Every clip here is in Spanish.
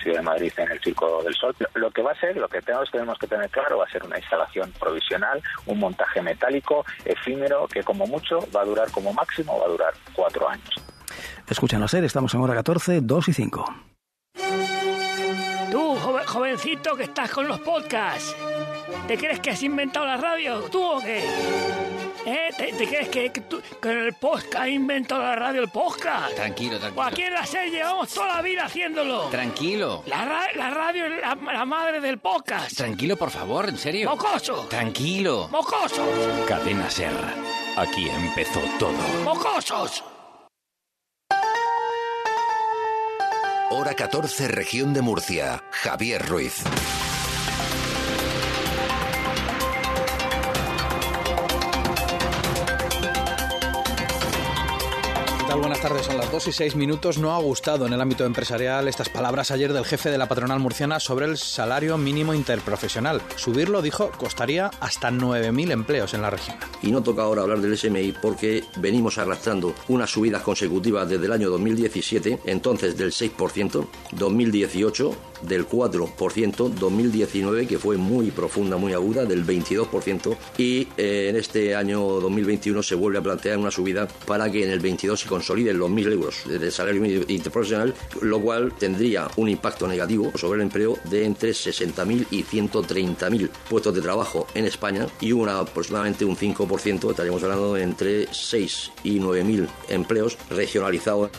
Ciudad de Madrid en el Circo del Sol. Lo que va a ser, lo que tenemos que tener claro, va a ser una instalación provisional, un montaje metálico, efímero, que como mucho va a durar, como máximo va a durar 4 años. Escúchanos, estamos en hora 14, 2 y 5. Tú, jovencito que estás con los podcasts, ¿te crees que has inventado la radio? ¿Tú o qué? ¿Te crees que tú con el podcast has inventado la radio, el podcast? Tranquilo. Pues aquí en la SER llevamos toda la vida haciéndolo. Tranquilo. La radio es la madre del podcast. Tranquilo, por favor, en serio. ¡Mocoso! Tranquilo. ¡Mocosos! Cadena SER. Aquí empezó todo. ¡Mocosos! Hora 14, Región de Murcia. Javier Ruiz. Buenas tardes, son las 2 y 6 minutos. No ha gustado en el ámbito empresarial estas palabras ayer del jefe de la patronal murciana sobre el salario mínimo interprofesional. Subirlo, dijo, costaría hasta 9.000 empleos en la región. Y no toca ahora hablar del SMI porque venimos arrastrando unas subidas consecutivas desde el año 2017, entonces del 6%, 2018 del 4%, 2019 que fue muy profunda, muy aguda, del 22%, y en este año 2021 se vuelve a plantear una subida para que en el 22 se consoliden los 1.000 euros de salario interprofesional, lo cual tendría un impacto negativo sobre el empleo de entre 60.000 y 130.000 puestos de trabajo en España y aproximadamente un 5%, estaríamos hablando de entre 6 y 9.000 empleos regionalizados.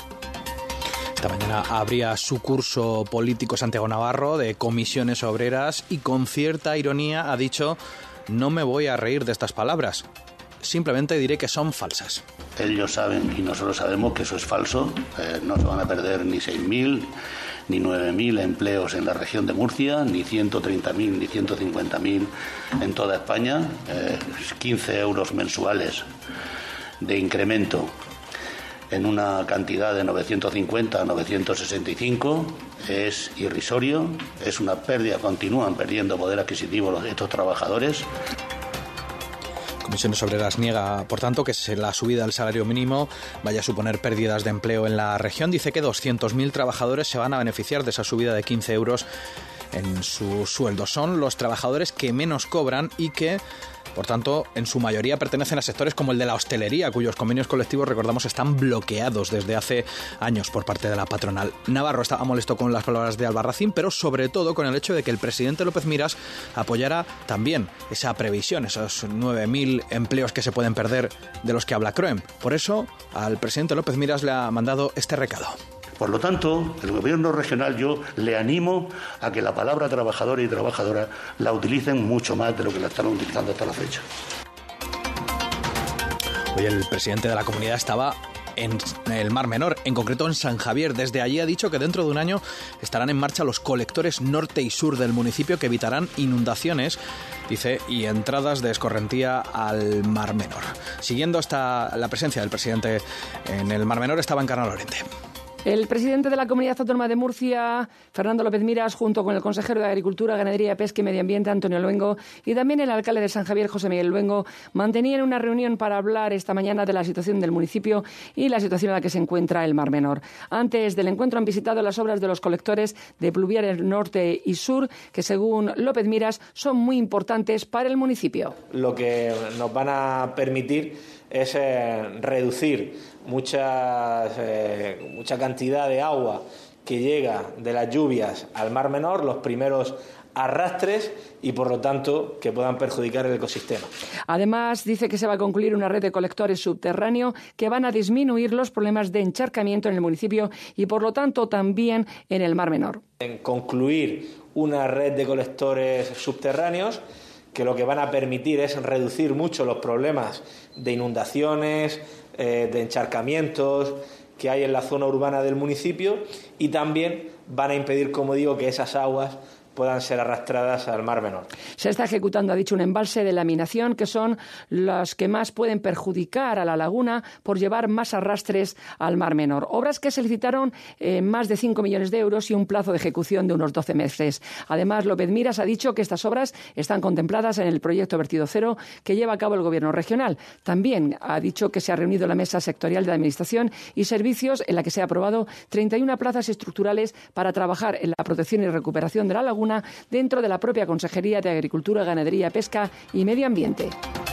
Esta mañana abría su curso político Santiago Navarro de comisiones obreras y con cierta ironía ha dicho: no me voy a reír de estas palabras, simplemente diré que son falsas. Ellos saben y nosotros sabemos que eso es falso. No se van a perder ni 6.000 ni 9.000 empleos en la región de Murcia, ni 130.000 ni 150.000 en toda España. 15 euros mensuales de incremento en una cantidad de 950 a 965 es irrisorio, es una pérdida, continúan perdiendo poder adquisitivo estos trabajadores. Comisiones Obreras niega, por tanto, que la subida del salario mínimo vaya a suponer pérdidas de empleo en la región. Dice que 200.000 trabajadores se van a beneficiar de esa subida de 15 euros en su sueldo. Son los trabajadores que menos cobran y que, por tanto, en su mayoría pertenecen a sectores como el de la hostelería, cuyos convenios colectivos, recordamos, están bloqueados desde hace años por parte de la patronal. Navarro estaba molesto con las palabras de Albarracín, pero sobre todo con el hecho de que el presidente López Miras apoyara también esa previsión, esos 9.000 empleos que se pueden perder de los que habla Kroem. Por eso, al presidente López Miras le ha mandado este recado. Por lo tanto, el gobierno regional, yo le animo a que la palabra trabajador y trabajadora la utilicen mucho más de lo que la están utilizando hasta la fecha. Hoy el presidente de la comunidad estaba en el Mar Menor, en concreto en San Javier. Desde allí ha dicho que dentro de un año estarán en marcha los colectores norte y sur del municipio que evitarán inundaciones, dice, y entradas de escorrentía al Mar Menor. Siguiendo la presencia del presidente en el Mar Menor estaba Encarna Lorente. El presidente de la Comunidad Autónoma de Murcia, Fernando López Miras, junto con el consejero de Agricultura, Ganadería, Pesca y Medio Ambiente, Antonio Luengo, y también el alcalde de San Javier, José Miguel Luengo, mantenían una reunión para hablar esta mañana de la situación del municipio y la situación en la que se encuentra el Mar Menor. Antes del encuentro han visitado las obras de los colectores de pluviales norte y sur, que según López Miras son muy importantes para el municipio. Lo que nos van a permitir es reducir mucha cantidad de agua que llega de las lluvias al Mar Menor, los primeros arrastres, y por lo tanto que puedan perjudicar el ecosistema. Además, dice que se va a concluir una red de colectores subterráneos que van a disminuir los problemas de encharcamiento en el municipio y por lo tanto también en el Mar Menor. En concluir una red de colectores subterráneos que lo que van a permitir es reducir mucho los problemas de inundaciones, de encharcamientos que hay en la zona urbana del municipio, y también van a impedir, como digo, que esas aguas puedan ser arrastradas al Mar Menor. Se está ejecutando, ha dicho, un embalse de laminación, que son los que más pueden perjudicar a la laguna por llevar más arrastres al Mar Menor. Obras que se licitaron más de 5 millones de euros y un plazo de ejecución de unos 12 meses. Además, López Miras ha dicho que estas obras están contempladas en el proyecto Vertido Cero que lleva a cabo el Gobierno regional. También ha dicho que se ha reunido la Mesa Sectorial de Administración y Servicios, en la que se ha aprobado 31 plazas estructurales para trabajar en la protección y recuperación de la laguna dentro de la propia Consejería de Agricultura, Ganadería, Pesca y Medio Ambiente.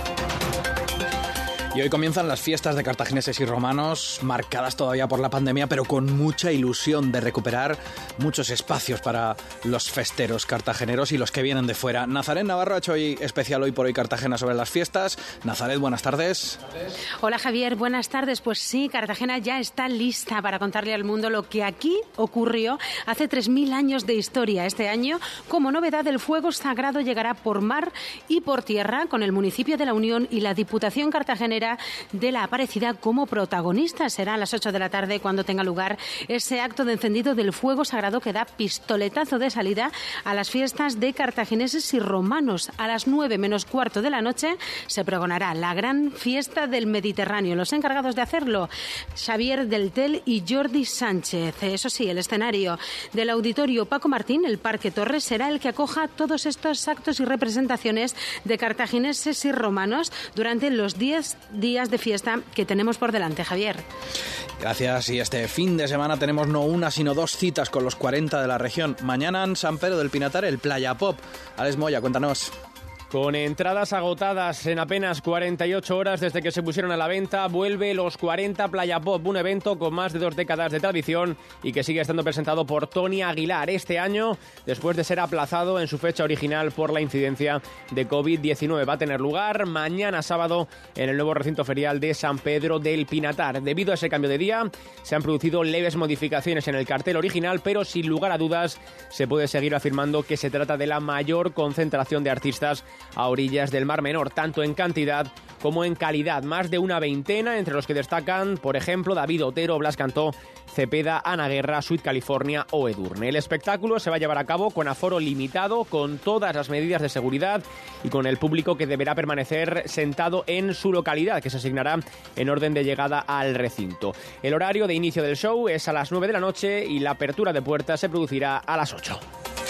Y hoy comienzan las fiestas de cartagineses y romanos, marcadas todavía por la pandemia, pero con mucha ilusión de recuperar muchos espacios para los festeros cartageneros y los que vienen de fuera. Nazaret Navarro ha hecho hoy especial Hoy por Hoy Cartagena sobre las fiestas. Nazaret, buenas tardes. Hola Javier, buenas tardes. Pues sí, Cartagena ya está lista para contarle al mundo lo que aquí ocurrió hace 3.000 años de historia. Este año, como novedad, el fuego sagrado llegará por mar y por tierra, con el municipio de La Unión y la Diputación Cartagenera de la Aparecida como protagonistas. Será a las 8 de la tarde cuando tenga lugar ese acto de encendido del fuego sagrado que da pistoletazo de salida a las fiestas de cartagineses y romanos. A las 9 menos cuarto de la noche se pregonará la gran fiesta del Mediterráneo. Los encargados de hacerlo, Xavier Deltel y Jordi Sánchez. Eso sí, el escenario del Auditorio Paco Martín, el Parque Torres, será el que acoja todos estos actos y representaciones de cartagineses y romanos durante los 10 días de fiesta que tenemos por delante, Javier. Gracias. Y este fin de semana tenemos no una, sino 2 citas con los 40 de la región. Mañana en San Pedro del Pinatar, el Playa Pop. Alex Moya, cuéntanos. Con entradas agotadas en apenas 48 horas desde que se pusieron a la venta, vuelve los 40 Playa Pop, un evento con más de 2 décadas de tradición y que sigue estando presentado por Tony Aguilar este año, después de ser aplazado en su fecha original por la incidencia de COVID-19. Va a tener lugar mañana sábado en el nuevo recinto ferial de San Pedro del Pinatar. Debido a ese cambio de día, se han producido leves modificaciones en el cartel original, pero sin lugar a dudas se puede seguir afirmando que se trata de la mayor concentración de artistas a orillas del Mar Menor, tanto en cantidad como en calidad. Más de una veintena, entre los que destacan, por ejemplo, David Otero, Blas Cantó, Cepeda, Ana Guerra, Sweet California o Edurne. El espectáculo se va a llevar a cabo con aforo limitado, con todas las medidas de seguridad y con el público que deberá permanecer sentado en su localidad, que se asignará en orden de llegada al recinto. El horario de inicio del show es a las 9 de la noche y la apertura de puertas se producirá a las 8.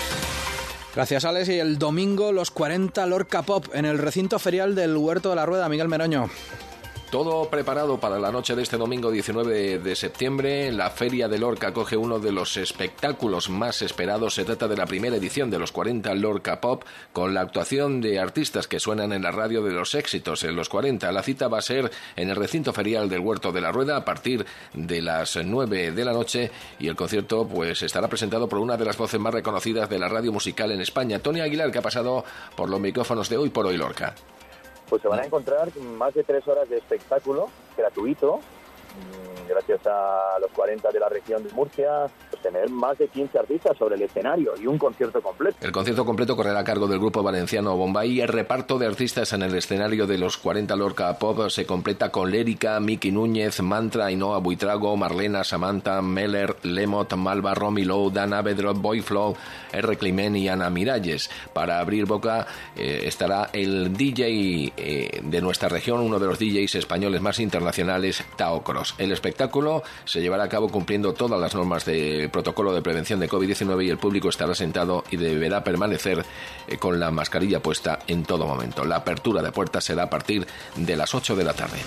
Gracias, Alex. Y el domingo, los 40 Lorca Pop en el recinto ferial del Huerto de la Rueda. Miguel Meroño. Todo preparado para la noche de este domingo 19 de septiembre. La Feria de Lorca acoge uno de los espectáculos más esperados. Se trata de la primera edición de los 40 Lorca Pop, con la actuación de artistas que suenan en la radio de los éxitos en los 40. La cita va a ser en el recinto ferial del Huerto de la Rueda a partir de las 9 de la noche y el concierto pues estará presentado por una de las voces más reconocidas de la radio musical en España, Tony Aguilar, que ha pasado por los micrófonos de Hoy por Hoy Lorca. Pues se van a encontrar más de 3 horas de espectáculo gratuito, gracias a los 40 de la región de Murcia, pues tener más de 15 artistas sobre el escenario y un concierto completo. El concierto completo correrá a cargo del grupo valenciano Bombay. El reparto de artistas en el escenario de los 40 Lorca Pop se completa con Lérica, Miki Núñez, Mantra, Ainhoa Buitrago, Marlena, Samantha, Meller, Lemot, Malva, Romy Lowe, Dana Bedrot, Boyflow, R. Climent y Ana Miralles. Para abrir boca estará el DJ de nuestra región, uno de los DJs españoles más internacionales, Tao Cross. El espectáculo se llevará a cabo cumpliendo todas las normas de protocolo de prevención de COVID-19 y el público estará sentado y deberá permanecer con la mascarilla puesta en todo momento. La apertura de puertas será a partir de las 8 de la tarde.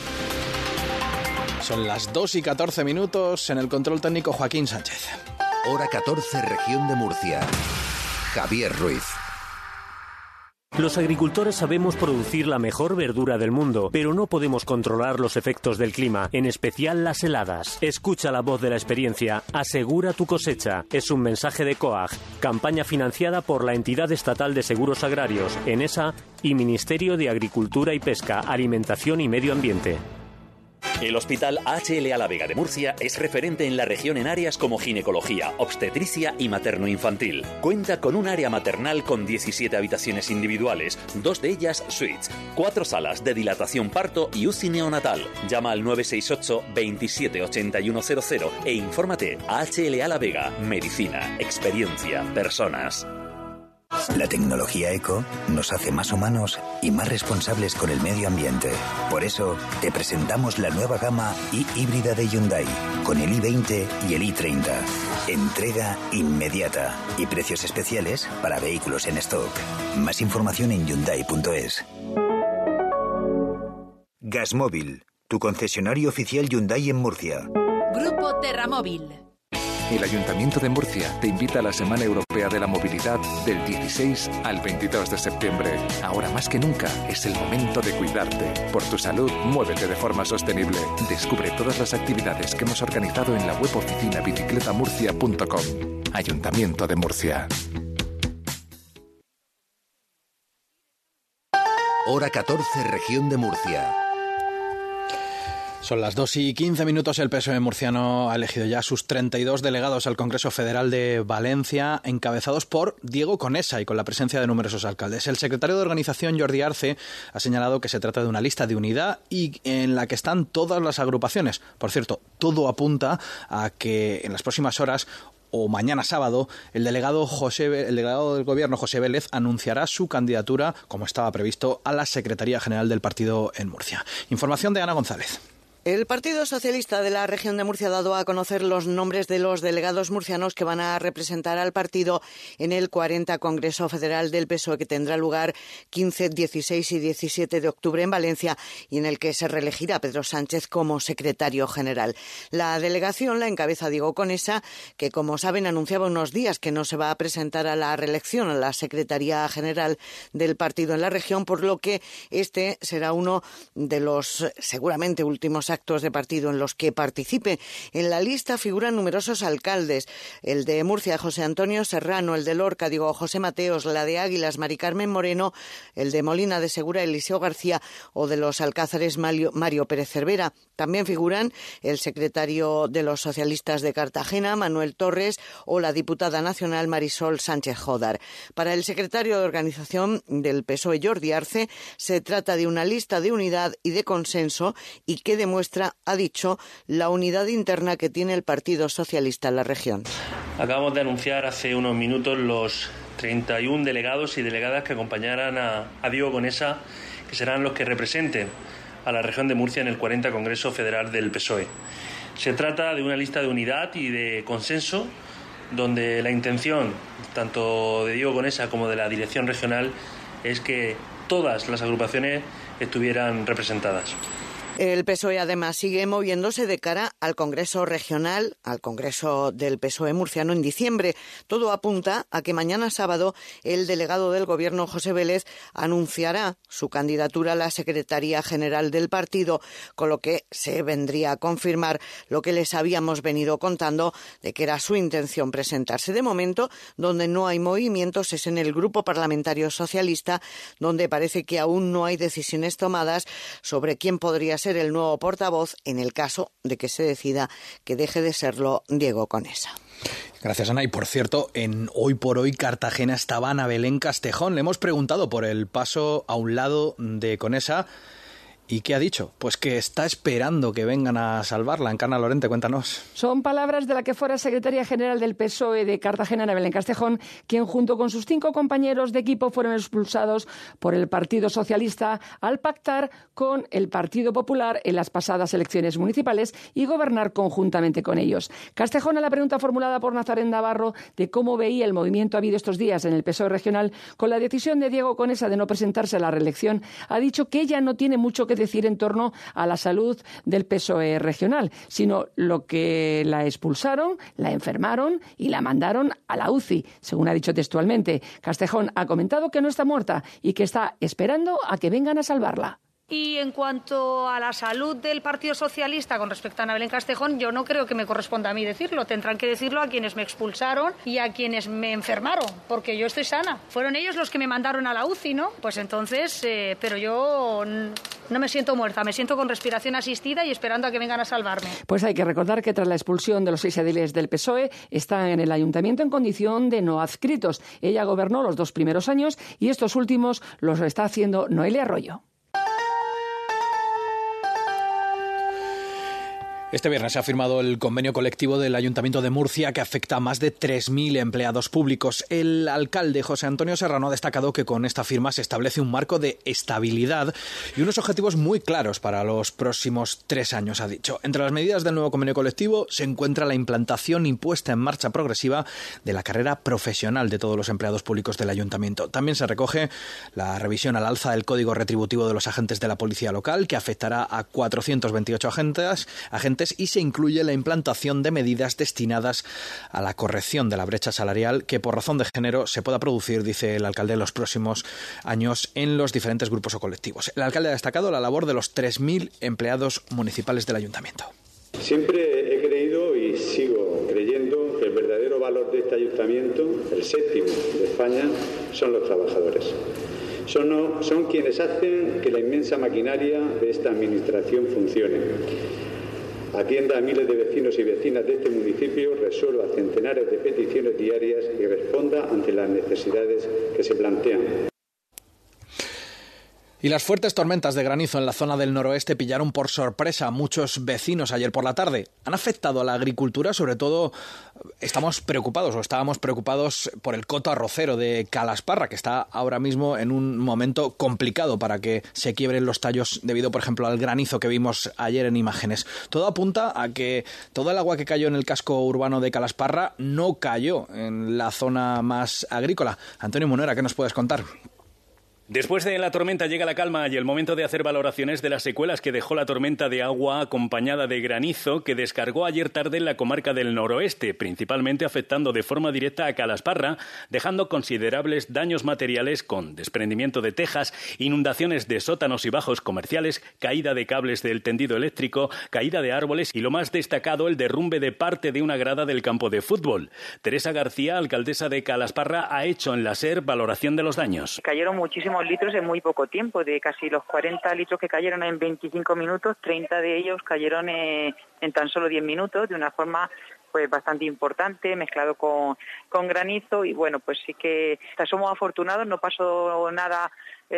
Son las 2:14 en el control técnico Joaquín Sánchez. Hora 14, región de Murcia. Javier Ruiz. Los agricultores sabemos producir la mejor verdura del mundo, pero no podemos controlar los efectos del clima, en especial las heladas. Escucha la voz de la experiencia, asegura tu cosecha. Es un mensaje de COAG, campaña financiada por la Entidad Estatal de Seguros Agrarios, ENESA, y Ministerio de Agricultura y Pesca, Alimentación y Medio Ambiente. El Hospital HLA La Vega de Murcia es referente en la región en áreas como ginecología, obstetricia y materno-infantil. Cuenta con un área maternal con 17 habitaciones individuales, 2 de ellas suites, 4 salas de dilatación parto y UCI neonatal. Llama al 968 27 8100 e infórmate. HLA La Vega, medicina, experiencia, personas. La tecnología eco nos hace más humanos y más responsables con el medio ambiente. Por eso, te presentamos la nueva gama híbrida de Hyundai, con el i20 y el i30. Entrega inmediata y precios especiales para vehículos en stock. Más información en Hyundai.es. Gasmóvil, tu concesionario oficial Hyundai en Murcia. Grupo Terramóvil. El Ayuntamiento de Murcia te invita a la Semana Europea de la Movilidad del 16 al 22 de septiembre. Ahora más que nunca es el momento de cuidarte. Por tu salud, muévete de forma sostenible. Descubre todas las actividades que hemos organizado en la web oficina bicicletamurcia.com. Ayuntamiento de Murcia. Hora 14, Región de Murcia. Son las 2:15. El PSOE murciano ha elegido ya sus 32 delegados al Congreso Federal de Valencia, encabezados por Diego Conesa y con la presencia de numerosos alcaldes. El secretario de organización, Jordi Arce, ha señalado que se trata de una lista de unidad y en la que están todas las agrupaciones. Por cierto, todo apunta a que en las próximas horas o mañana sábado, el delegado del Gobierno, José Vélez, anunciará su candidatura, como estaba previsto, a la Secretaría General del partido en Murcia. Información de Ana González. El Partido Socialista de la Región de Murcia ha dado a conocer los nombres de los delegados murcianos que van a representar al partido en el 40 Congreso Federal del PSOE, que tendrá lugar 15, 16 y 17 de octubre en Valencia y en el que se reelegirá Pedro Sánchez como secretario general. La delegación la encabeza Diego Conesa, que, como saben, anunciaba unos días que no se va a presentar a la reelección a la Secretaría General del partido en la región, por lo que este será uno de los seguramente últimos actos de partido en los que participe. En la lista figuran numerosos alcaldes: el de Murcia, José Antonio Serrano; el de Lorca, Diego José Mateos; la de Águilas, Mari Carmen Moreno; el de Molina de Segura, Eliseo García; o de los Alcázares, Mario Pérez Cervera. También figuran el secretario de los socialistas de Cartagena, Manuel Torres; o la diputada nacional Marisol Sánchez Jodar. Para el secretario de organización del PSOE, Jordi Arce, se trata de una lista de unidad y de consenso y que demuestra, ha dicho, la unidad interna que tiene el Partido Socialista en la región. Acabamos de anunciar hace unos minutos los 31 delegados y delegadas que acompañarán a Diego Conesa, que serán los que representen a la región de Murcia en el 40 Congreso Federal del PSOE. Se trata de una lista de unidad y de consenso, donde la intención tanto de Diego Conesa como de la dirección regional es que todas las agrupaciones estuvieran representadas. El PSOE además sigue moviéndose de cara al Congreso Regional, al Congreso del PSOE murciano en diciembre. Todo apunta a que mañana sábado el delegado del Gobierno, José Vélez, anunciará su candidatura a la Secretaría General del partido, con lo que se vendría a confirmar lo que les habíamos venido contando de que era su intención presentarse. De momento, donde no hay movimientos es en el Grupo Parlamentario Socialista, donde parece que aún no hay decisiones tomadas sobre quién podría ser el nuevo portavoz en el caso de que se decida que deje de serlo Diego Conesa. Gracias, Ana. Y por cierto, en Hoy por Hoy Cartagena estaba Ana Belén Castejón. Le hemos preguntado por el paso a un lado de Conesa. ¿Y qué ha dicho? Pues que está esperando que vengan a salvarla. Encarna Lorente, cuéntanos. Son palabras de la que fuera secretaria general del PSOE de Cartagena, Ana Belén Castejón, quien junto con sus 5 compañeros de equipo fueron expulsados por el Partido Socialista al pactar con el Partido Popular en las pasadas elecciones municipales y gobernar conjuntamente con ellos. Castejón, a la pregunta formulada por Nazarén Navarro de cómo veía el movimiento habido estos días en el PSOE regional con la decisión de Diego Conesa de no presentarse a la reelección, ha dicho que ella no tiene mucho que decir en torno a la salud del PSOE regional, sino lo que la expulsaron, la enfermaron y la mandaron a la UCI, según ha dicho textualmente. Castejón ha comentado que no está muerta y que está esperando a que vengan a salvarla. Y en cuanto a la salud del Partido Socialista con respecto a Ana Belén Castejón, yo no creo que me corresponda a mí decirlo. Tendrán que decirlo a quienes me expulsaron y a quienes me enfermaron, porque yo estoy sana. Fueron ellos los que me mandaron a la UCI, ¿no? Pues entonces, pero yo no me siento muerta, me siento con respiración asistida y esperando a que vengan a salvarme. Pues hay que recordar que tras la expulsión de los 6 ediles del PSOE, están en el ayuntamiento en condición de no adscritos. Ella gobernó los 2 primeros años y estos últimos los está haciendo Noelia Arroyo. Este viernes se ha firmado el convenio colectivo del Ayuntamiento de Murcia que afecta a más de 3.000 empleados públicos. El alcalde José Antonio Serrano ha destacado que con esta firma se establece un marco de estabilidad y unos objetivos muy claros para los próximos 3 años, ha dicho. Entre las medidas del nuevo convenio colectivo se encuentra la implantación y puesta en marcha progresiva de la carrera profesional de todos los empleados públicos del Ayuntamiento. También se recoge la revisión al alza del código retributivo de los agentes de la policía local, que afectará a 428 agentes y se incluye la implantación de medidas destinadas a la corrección de la brecha salarial que por razón de género se pueda producir, dice el alcalde, en los próximos años en los diferentes grupos o colectivos. El alcalde ha destacado la labor de los 3.000 empleados municipales del ayuntamiento. Siempre he creído y sigo creyendo que el verdadero valor de este ayuntamiento, el séptimo de España, son los trabajadores. Son quienes hacen que la inmensa maquinaria de esta administración funcione. Atienda a miles de vecinos y vecinas de este municipio, resuelva centenares de peticiones diarias y responda ante las necesidades que se plantean. Y las fuertes tormentas de granizo en la zona del noroeste pillaron por sorpresa a muchos vecinos ayer por la tarde. Han afectado a la agricultura, sobre todo estábamos preocupados por el coto arrocero de Calasparra, que está ahora mismo en un momento complicado para que se quiebren los tallos debido, por ejemplo, al granizo que vimos ayer en imágenes. Todo apunta a que todo el agua que cayó en el casco urbano de Calasparra no cayó en la zona más agrícola. Antonio Munera, ¿qué nos puedes contar? Después de la tormenta llega la calma y el momento de hacer valoraciones de las secuelas que dejó la tormenta de agua acompañada de granizo que descargó ayer tarde en la comarca del noroeste, principalmente afectando de forma directa a Calasparra, dejando considerables daños materiales con desprendimiento de tejas, inundaciones de sótanos y bajos comerciales, caída de cables del tendido eléctrico, caída de árboles y lo más destacado, el derrumbe de parte de una grada del campo de fútbol. Teresa García, alcaldesa de Calasparra, ha hecho en la SER valoración de los daños. Cayeron muchísimos litros en muy poco tiempo, de casi los 40 litros que cayeron en 25 minutos, 30 de ellos cayeron en tan solo 10 minutos, de una forma pues bastante importante, mezclado con granizo, y bueno, pues sí que somos afortunados, no pasó nada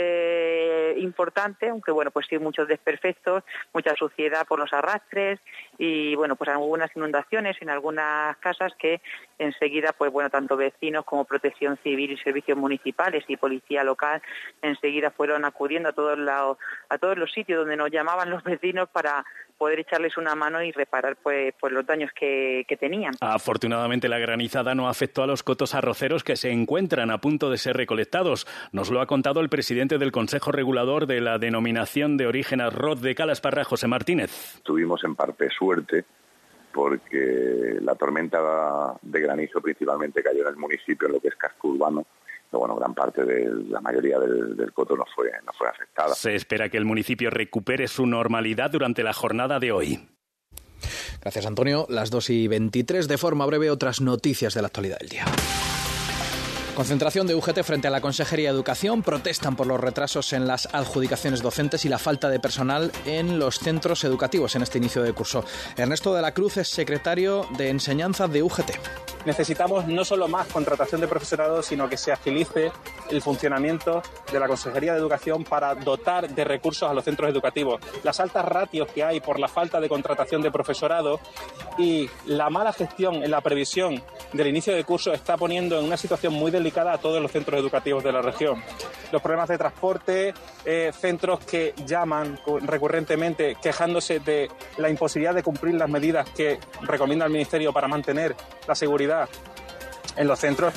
importante, aunque bueno, pues sí muchos desperfectos, mucha suciedad por los arrastres y bueno, pues algunas inundaciones en algunas casas que enseguida, pues bueno, tanto vecinos como Protección Civil y servicios municipales y policía local enseguida fueron acudiendo a todos los sitios donde nos llamaban los vecinos para poder echarles una mano y reparar pues los daños que tenían. Afortunadamente la granizada no afectó a los cotos arroceros que se encuentran a punto de ser recolectados. Nos lo ha contado el presidente del Consejo Regulador de la Denominación de Origen Arroz de Calasparra, José Martínez. Tuvimos en parte suerte porque la tormenta de granizo principalmente cayó en el municipio, en lo que es casco urbano. Pero bueno, gran parte la mayoría del coto no fue afectada. Se espera que el municipio recupere su normalidad durante la jornada de hoy. Gracias, Antonio. Las 2:23. De forma breve, otras noticias de la actualidad del día. Concentración de UGT frente a la Consejería de Educación. Protestan por los retrasos en las adjudicaciones docentes y la falta de personal en los centros educativos en este inicio de curso. Ernesto de la Cruz es secretario de Enseñanza de UGT. Necesitamos no solo más contratación de profesorado, sino que se agilice el funcionamiento de la Consejería de Educación para dotar de recursos a los centros educativos. Las altas ratios que hay por la falta de contratación de profesorado y la mala gestión en la previsión del inicio de curso está poniendo en una situación muy delicada a todos los centros educativos de la región. Los problemas de transporte, centros que llaman recurrentemente quejándose de la imposibilidad de cumplir las medidas que recomienda el Ministerio para mantener la seguridad en los centros.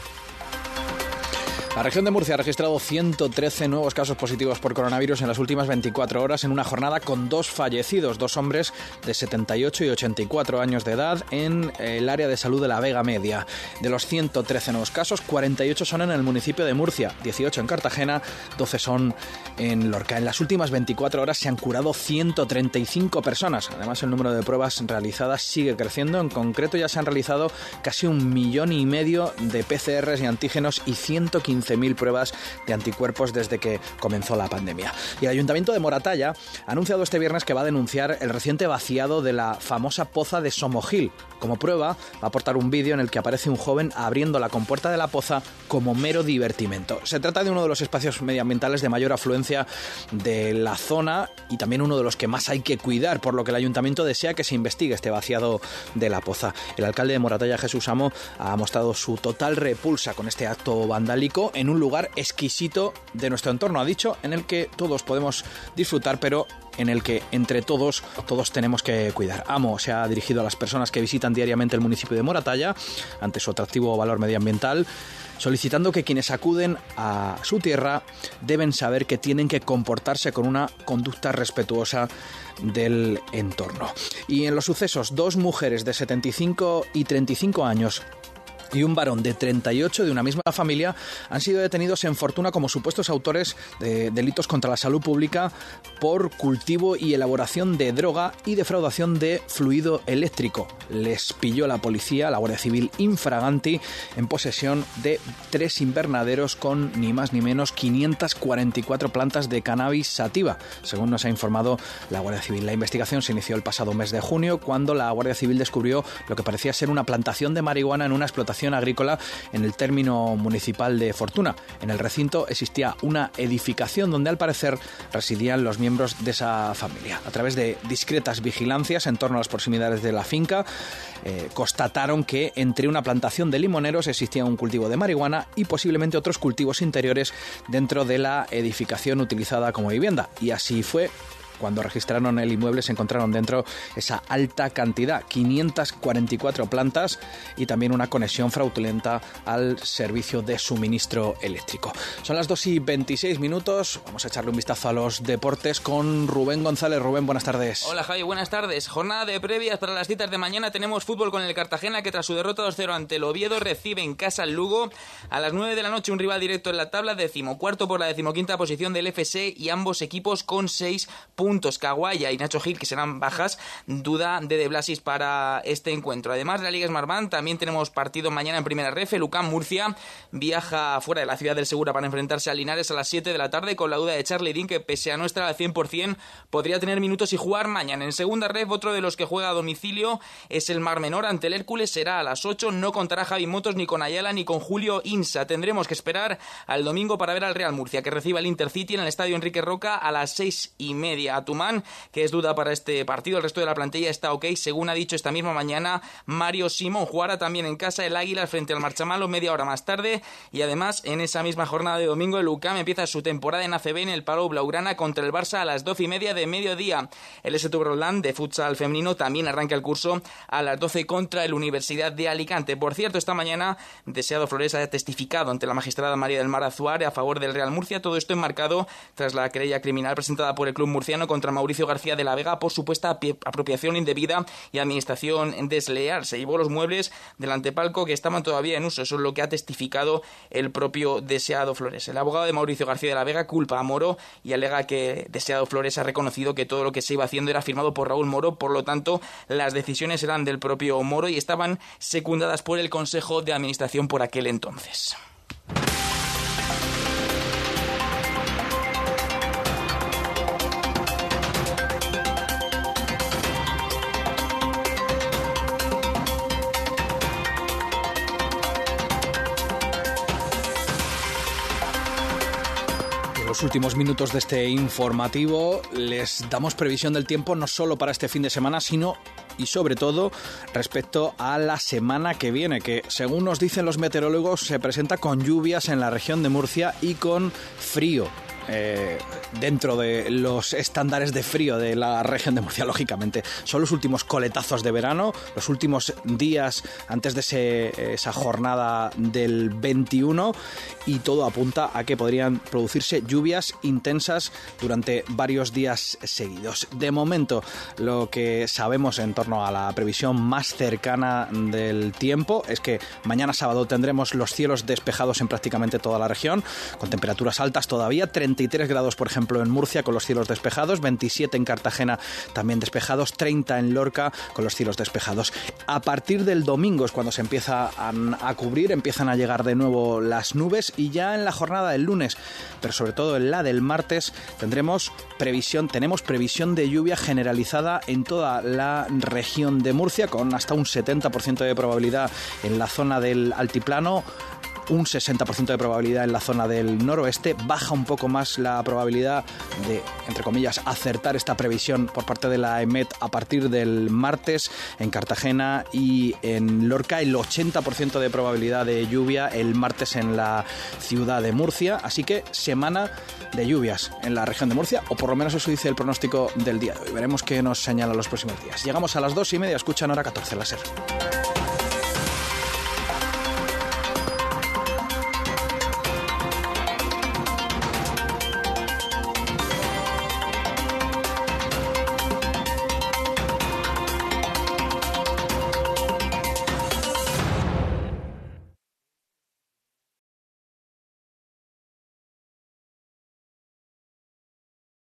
La región de Murcia ha registrado 113 nuevos casos positivos por coronavirus en las últimas 24 horas en una jornada con 2 fallecidos, 2 hombres de 78 y 84 años de edad en el área de salud de la Vega Media. De los 113 nuevos casos, 48 son en el municipio de Murcia, 18 en Cartagena, 12 son en Lorca. En las últimas 24 horas se han curado 135 personas. Además, el número de pruebas realizadas sigue creciendo. En concreto, ya se han realizado casi 1,5 millones de PCRs y antígenos y 115 11.000 pruebas de anticuerpos desde que comenzó la pandemia. Y el Ayuntamiento de Moratalla ha anunciado este viernes que va a denunciar el reciente vaciado de la famosa poza de Somogil. Como prueba, va a aportar un vídeo en el que aparece un joven abriendo la compuerta de la poza como mero divertimento. Se trata de uno de los espacios medioambientales de mayor afluencia de la zona y también uno de los que más hay que cuidar, por lo que el Ayuntamiento desea que se investigue este vaciado de la poza. El alcalde de Moratalla, Jesús Amo, ha mostrado su total repulsa con este acto vandálico en un lugar exquisito de nuestro entorno, ha dicho, en el que todos podemos disfrutar, pero en el que entre todos tenemos que cuidar. Amo se ha dirigido a las personas que visitan diariamente el municipio de Moratalla ante su atractivo valor medioambiental, solicitando que quienes acuden a su tierra deben saber que tienen que comportarse con una conducta respetuosa del entorno. Y en los sucesos, 2 mujeres de 75 y 35 años y un varón de 38 de una misma familia han sido detenidos en Fortuna como supuestos autores de delitos contra la salud pública por cultivo y elaboración de droga y defraudación de fluido eléctrico. Les pilló la policía, la Guardia Civil infraganti, en posesión de 3 invernaderos con ni más ni menos 544 plantas de cannabis sativa, según nos ha informado la Guardia Civil. La investigación se inició el pasado mes de junio, cuando la Guardia Civil descubrió lo que parecía ser una plantación de marihuana en una explotación agrícola en el término municipal de Fortuna. En el recinto existía una edificación donde al parecer residían los miembros de esa familia. A través de discretas vigilancias en torno a las proximidades de la finca, constataron que entre una plantación de limoneros existía un cultivo de marihuana y posiblemente otros cultivos interiores dentro de la edificación utilizada como vivienda. Y así fue. Cuando registraron el inmueble se encontraron dentro esa alta cantidad, 544 plantas y también una conexión fraudulenta al servicio de suministro eléctrico. Son las 2:26. Vamos a echarle un vistazo a los deportes con Rubén González. Rubén, buenas tardes. Hola Javi, buenas tardes. Jornada de previas para las citas de mañana. Tenemos fútbol con el Cartagena, que tras su derrota 2-0 ante el Oviedo recibe en casa al Lugo. A las 9 de la noche un rival directo en la tabla, 14º por la 15ª posición del FC, y ambos equipos con 6 puntos. Caguaya y Nacho Gil, que serán bajas, duda de Blasis para este encuentro. Además de la Liga Smartbank, también tenemos partido mañana en Primera Ref. El UCAM Murcia viaja fuera de la ciudad del Segura para enfrentarse a Linares a las 7 de la tarde, con la duda de Charlie Dean, que pese a no estar al 100%, podría tener minutos y jugar mañana. En Segunda Ref, otro de los que juega a domicilio es el Mar Menor ante el Hércules. Será a las 8. No contará Javi Motos ni con Ayala ni con Julio Insa. Tendremos que esperar al domingo para ver al Real Murcia, que recibe al Intercity en el Estadio Enrique Roca a las 6:30. Atumán, que es duda para este partido. El resto de la plantilla está ok, según ha dicho esta misma mañana Mario Simón. Jugará también en casa el Águila frente al Marchamalo media hora más tarde. Y además, en esa misma jornada de domingo, el UCAM empieza su temporada en ACB en el Palau Blaugrana contra el Barça a las 12:30 de mediodía. El STV Roldán de futsal femenino también arranca el curso a las 12 contra el Universidad de Alicante. Por cierto, esta mañana Deseado Flores ha testificado ante la magistrada María del Mar Azuare a favor del Real Murcia. Todo esto enmarcado tras la querella criminal presentada por el club murciano contra Mauricio García de la Vega por supuesta apropiación indebida y administración desleal. Se llevó los muebles del antepalco que estaban todavía en uso. Eso es lo que ha testificado el propio Deseado Flores. El abogado de Mauricio García de la Vega culpa a Moro y alega que Deseado Flores ha reconocido que todo lo que se iba haciendo era firmado por Raúl Moro. Por lo tanto, las decisiones eran del propio Moro y estaban secundadas por el Consejo de Administración por aquel entonces. Los últimos minutos de este informativo les damos previsión del tiempo no solo para este fin de semana, sino y sobre todo respecto a la semana que viene, que según nos dicen los meteorólogos se presenta con lluvias en la región de Murcia y con frío. Dentro de los estándares de frío de la región de Murcia, lógicamente. Son los últimos coletazos de verano, los últimos días antes de esa jornada del 21, y todo apunta a que podrían producirse lluvias intensas durante varios días seguidos. De momento, lo que sabemos en torno a la previsión más cercana del tiempo es que mañana sábado tendremos los cielos despejados en prácticamente toda la región, con temperaturas altas todavía, 30 33 grados, por ejemplo, en Murcia con los cielos despejados, 27 en Cartagena también despejados, 30 en Lorca con los cielos despejados. A partir del domingo es cuando se empieza a cubrir, empiezan a llegar de nuevo las nubes y ya en la jornada del lunes, pero sobre todo en la del martes, tenemos previsión de lluvia generalizada en toda la región de Murcia con hasta un 70% de probabilidad en la zona del altiplano, un 60% de probabilidad en la zona del noroeste. Baja un poco más la probabilidad de, entre comillas, acertar esta previsión por parte de la EMET a partir del martes en Cartagena y en Lorca. El 80% de probabilidad de lluvia el martes en la ciudad de Murcia. Así que semana de lluvias en la región de Murcia, o por lo menos eso dice el pronóstico del día de hoy. Veremos qué nos señala los próximos días. Llegamos a las 2:30, escuchan Hora 14, la SER.